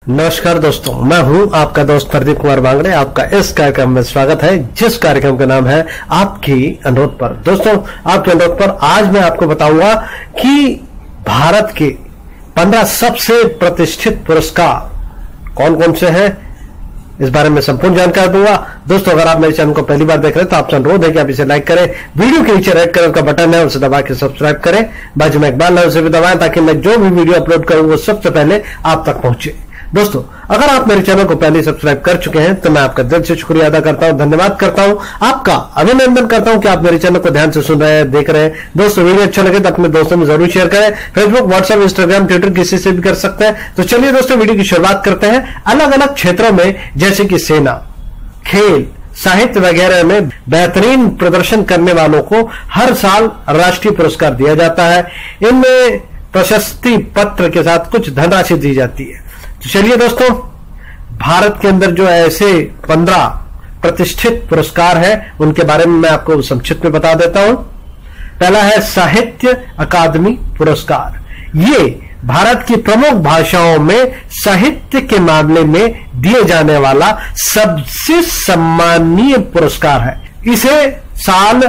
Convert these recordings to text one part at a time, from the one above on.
नमस्कार दोस्तों, मैं हूं आपका दोस्त प्रदीप कुमार बांगड़े। आपका इस कार्यक्रम में स्वागत है, जिस कार्यक्रम का नाम है आपकी अनुरोध पर। दोस्तों, आपके अनुरोध पर आज मैं आपको बताऊंगा कि भारत के 15 सबसे प्रतिष्ठित पुरस्कार कौन कौन से हैं, इस बारे में संपूर्ण जानकारी दूंगा। दोस्तों, अगर आप मेरे चैनल को पहली बार देख रहे हैं तो आपसे अनुरोध है कि आप इसे लाइक करें, वीडियो के नीचे रेड कलर का बटन है उसे दबा के सब्सक्राइब करें, बाजू में एक बेल है उसे भी दबाएं ताकि मैं जो भी वीडियो अपलोड करूं वो सबसे पहले आप तक पहुंचे। दोस्तों, अगर आप मेरे चैनल को पहले सब्सक्राइब कर चुके हैं तो मैं आपका दिल से शुक्रिया अदा करता हूं, धन्यवाद करता हूं, आपका अभिनंदन करता हूं कि आप मेरे चैनल को ध्यान से सुन रहे हैं, देख रहे हैं। दोस्तों, वीडियो अच्छा लगे तो अपने दोस्तों में जरूर शेयर करें। फेसबुक, व्हाट्सएप, इंस्टाग्राम, ट्विटर किसी से भी कर सकते हैं। तो चलिए दोस्तों, वीडियो की शुरुआत करते हैं। अलग अलग क्षेत्रों में जैसे कि सेना, खेल, साहित्य वगैरह में बेहतरीन प्रदर्शन करने वालों को हर साल राष्ट्रीय पुरस्कार दिया जाता है। इनमें प्रशस्ति पत्र के साथ कुछ धनराशि दी जाती है। तो चलिए दोस्तों, भारत के अंदर जो ऐसे 15 प्रतिष्ठित पुरस्कार हैं उनके बारे में मैं आपको संक्षिप्त में बता देता हूं। पहला है साहित्य अकादमी पुरस्कार। ये भारत की प्रमुख भाषाओं में साहित्य के मामले में दिए जाने वाला सबसे सम्मानीय पुरस्कार है। इसे साल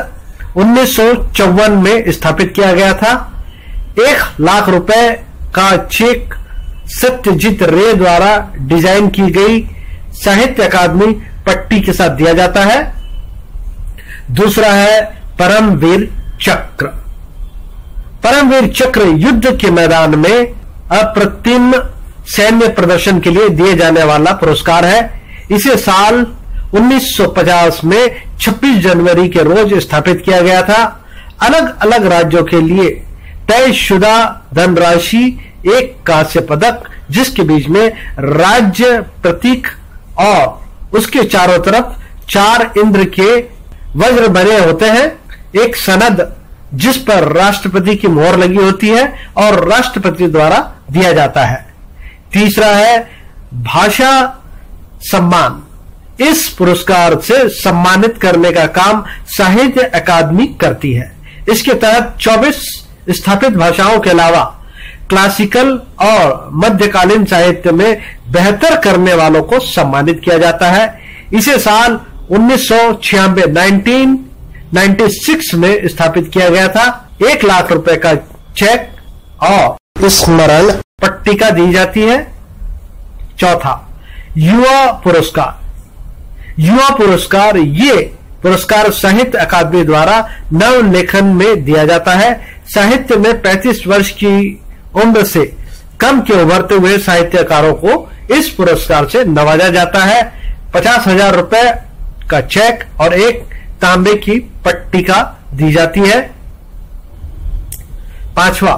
1954 में स्थापित किया गया था। 1 लाख रुपए का चेक सत्यजीत रे द्वारा डिजाइन की गई साहित्य अकादमी पट्टी के साथ दिया जाता है। दूसरा है परमवीर चक्र। परमवीर चक्र युद्ध के मैदान में अप्रतिम सैन्य प्रदर्शन के लिए दिए जाने वाला पुरस्कार है। इसे साल 1950 में 26 जनवरी के रोज स्थापित किया गया था। अलग अलग राज्यों के लिए तयशुदा धनराशि, 1 कांस्य पदक जिसके बीच में राज्य प्रतीक और उसके चारों तरफ 4 इंद्र के वज्र बने होते हैं, 1 सनद जिस पर राष्ट्रपति की मोहर लगी होती है और राष्ट्रपति द्वारा दिया जाता है। तीसरा है भाषा सम्मान। इस पुरस्कार से सम्मानित करने का काम साहित्य अकादमी करती है। इसके तहत 24 स्थापित भाषाओं के अलावा क्लासिकल और मध्यकालीन साहित्य में बेहतर करने वालों को सम्मानित किया जाता है। इसे साल 1996 में स्थापित किया गया था। 1 लाख रुपए का चेक और स्मरण पट्टिका दी जाती है। चौथा, युवा पुरस्कार। युवा पुरस्कार ये पुरस्कार साहित्य अकादमी द्वारा नवलेखन में दिया जाता है। साहित्य में 35 वर्ष की उम्र से कम के उभरते हुए साहित्यकारों को इस पुरस्कार से नवाजा जाता है। 50,000 रुपए का चेक और 1 तांबे की पट्टिका दी जाती है। पांचवा,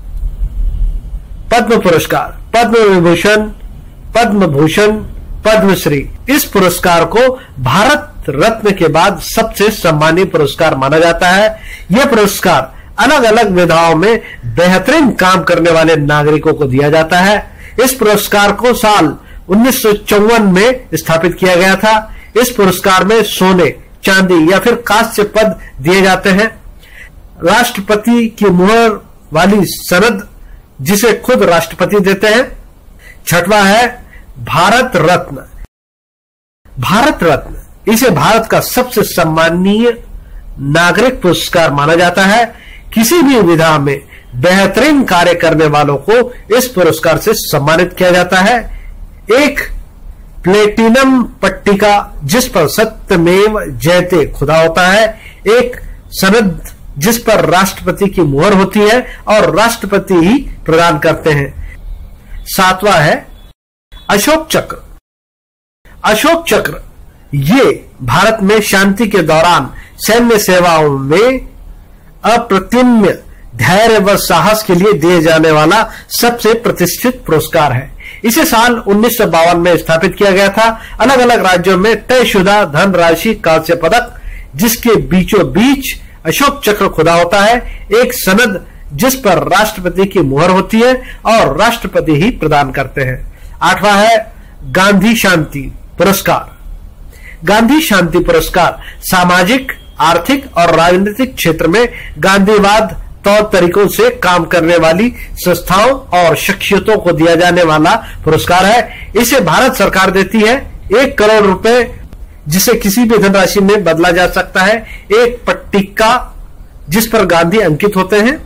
पद्म पुरस्कार। पद्म विभूषण, पद्म भूषण, पद्मश्री। इस पुरस्कार को भारत रत्न के बाद सबसे सम्मानीय पुरस्कार माना जाता है। यह पुरस्कार अलग अलग विधाओं में बेहतरीन काम करने वाले नागरिकों को दिया जाता है। इस पुरस्कार को साल 1954 में स्थापित किया गया था। इस पुरस्कार में सोने, चांदी या फिर कांस्य पद दिए जाते हैं। राष्ट्रपति की मुहर वाली सनद जिसे खुद राष्ट्रपति देते हैं। छठवां है भारत रत्न। भारत रत्न इसे भारत का सबसे सम्मानीय नागरिक पुरस्कार माना जाता है। किसी भी विधा में बेहतरीन कार्य करने वालों को इस पुरस्कार से सम्मानित किया जाता है। 1 प्लेटिनम पट्टिका जिस पर सत्यमेव जयते खुदा होता है। 1 सनद जिस पर राष्ट्रपति की मुहर होती है और राष्ट्रपति ही प्रदान करते हैं। 7वां है अशोक चक्र। अशोक चक्र ये भारत में शांति के दौरान सैन्य सेवाओं में अप्रतिम्य धैर्य व साहस के लिए दिए जाने वाला सबसे प्रतिष्ठित पुरस्कार है। इसे साल 1952 में स्थापित किया गया था। अलग अलग राज्यों में तयशुदा धनराशि, कांस्य पदक जिसके बीचों बीच अशोक चक्र खुदा होता है, 1 सनद जिस पर राष्ट्रपति की मुहर होती है और राष्ट्रपति ही प्रदान करते हैं। 8वां है गांधी शांति पुरस्कार। गांधी शांति पुरस्कार सामाजिक, आर्थिक और राजनीतिक क्षेत्र में गांधीवाद, तौर तरीकों से काम करने वाली संस्थाओं और शख्सियतों को दिया जाने वाला पुरस्कार है। इसे भारत सरकार देती है। 1 करोड़ रुपए जिसे किसी भी धनराशि में बदला जा सकता है। एक पट्टिका जिस पर गांधी अंकित होते हैं।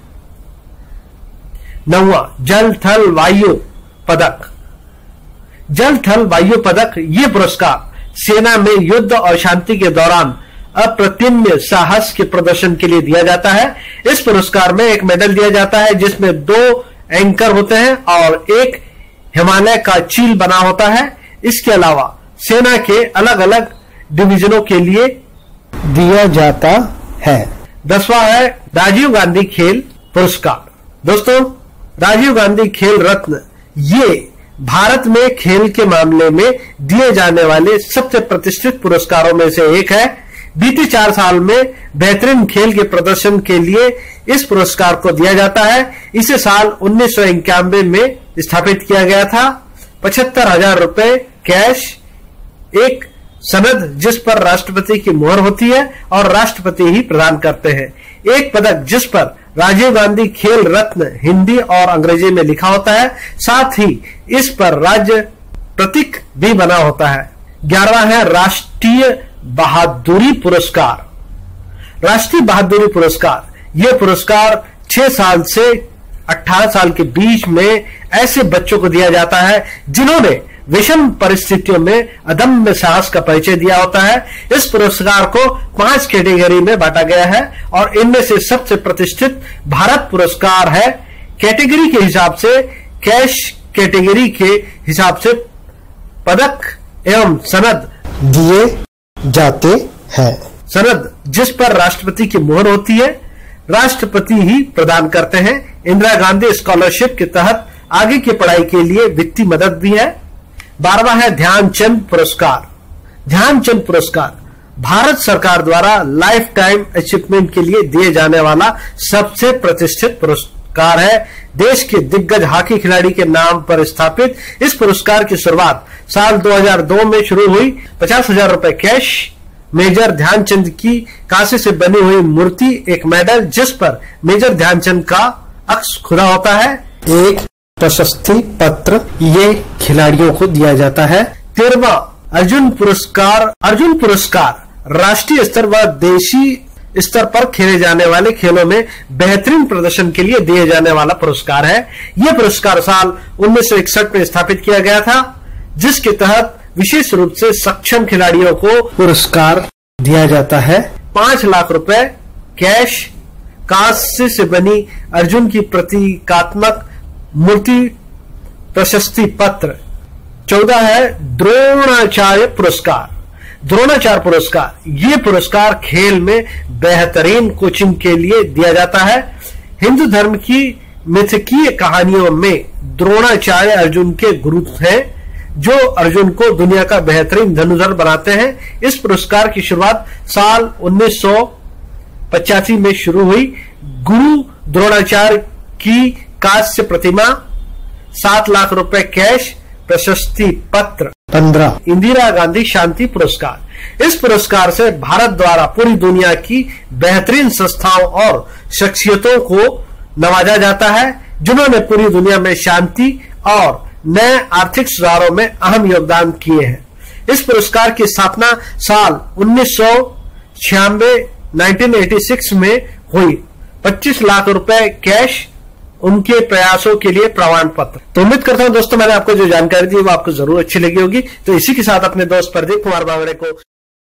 9वां जल थल वायु पदक। जल थल वायु पदक ये पुरस्कार सेना में युद्ध और शांति के दौरान अप्रतिम्य साहस के प्रदर्शन के लिए दिया जाता है। इस पुरस्कार में एक मेडल दिया जाता है जिसमें 2 एंकर होते हैं और एक हिमालय का चील बना होता है। इसके अलावा सेना के अलग अलग डिवीजनों के लिए दिया जाता है। 10वां है राजीव गांधी खेल पुरस्कार। दोस्तों, राजीव गांधी खेल रत्न ये भारत में खेल के मामले में दिए जाने वाले सबसे प्रतिष्ठित पुरस्कारों में से एक है। बीते 4 साल में बेहतरीन खेल के प्रदर्शन के लिए इस पुरस्कार को दिया जाता है। इसे साल 1991 में स्थापित किया गया था। 75,000 रुपए कैश, एक सनद जिस पर राष्ट्रपति की मुहर होती है और राष्ट्रपति ही प्रदान करते हैं। एक पदक जिस पर राजीव गांधी खेल रत्न हिंदी और अंग्रेजी में लिखा होता है। साथ ही इस पर राज्य प्रतीक भी बना होता है। 11वां है राष्ट्रीय बहादुरी पुरस्कार। राष्ट्रीय बहादुरी पुरस्कार यह पुरस्कार 6 साल से 18 साल के बीच में ऐसे बच्चों को दिया जाता है जिन्होंने विषम परिस्थितियों में अदम्य साहस का परिचय दिया होता है। इस पुरस्कार को 5 कैटेगरी में बांटा गया है और इनमें से सबसे प्रतिष्ठित भारत पुरस्कार है। कैटेगरी के हिसाब से कैश कैटेगरी के हिसाब से पदक एवं सनद दिए जाते हैं। सनद जिस पर राष्ट्रपति की मुहर होती है, राष्ट्रपति ही प्रदान करते हैं। इंदिरा गांधी स्कॉलरशिप के तहत आगे की पढ़ाई के लिए वित्तीय मदद भी है। 12वां है ध्यानचंद पुरस्कार। ध्यानचंद पुरस्कार भारत सरकार द्वारा लाइफ टाइम अचीवमेंट के लिए दिए जाने वाला सबसे प्रतिष्ठित पुरस्कार है। देश के दिग्गज हॉकी खिलाड़ी के नाम पर स्थापित इस पुरस्कार की शुरुआत साल 2002 में शुरू हुई। 50,000 रुपए कैश, मेजर ध्यानचंद की कांसे से बनी हुई मूर्ति, एक मेडल जिस पर मेजर ध्यानचंद का अक्ष खुदा होता है, एक प्रशस्ति पत्र ये खिलाड़ियों को दिया जाता है। 13वां अर्जुन पुरस्कार। अर्जुन पुरस्कार राष्ट्रीय स्तर व देशी स्तर पर खेले जाने वाले खेलों में बेहतरीन प्रदर्शन के लिए दिए जाने वाला पुरस्कार है। यह पुरस्कार साल 1961 में स्थापित किया गया था, जिसके तहत विशेष रूप से सक्षम खिलाड़ियों को पुरस्कार दिया जाता है। 5 लाख रुपए कैश, कांस्य से बनी अर्जुन की प्रतीकात्मक मूर्ति, प्रशस्ति पत्र। 14 है द्रोणाचार्य पुरस्कार। द्रोणाचार्य पुरस्कार ये पुरस्कार खेल में बेहतरीन कोचिंग के लिए दिया जाता है। हिंदू धर्म की मिथकीय कहानियों में द्रोणाचार्य अर्जुन के गुरु हैं, जो अर्जुन को दुनिया का बेहतरीन धनुर्धर बनाते हैं। इस पुरस्कार की शुरुआत साल 1985 में शुरू हुई। गुरु द्रोणाचार्य की कांस्य प्रतिमा, 7 लाख रुपए कैश, प्रशस्ति पत्र। 15 इंदिरा गांधी शांति पुरस्कार। इस पुरस्कार से भारत द्वारा पूरी दुनिया की बेहतरीन संस्थाओं और शख्सियतों को नवाजा जाता है, जिन्होंने पूरी दुनिया में शांति और नए आर्थिक सुधारों में अहम योगदान किए हैं। इस पुरस्कार की स्थापना साल 1986 में हुई। 25 लाख रुपए कैश, उनके प्रयासों के लिए प्रमाण पत्र। तो उम्मीद करता हूं दोस्तों मैंने आपको जो जानकारी दी वो आपको जरूर अच्छी लगी होगी। तो इसी के साथ अपने दोस्त प्रदीप कुमार बांगड़े को